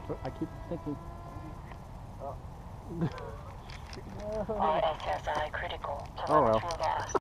I keep thinking. RSSI critical. Oh well. Telemetry lost.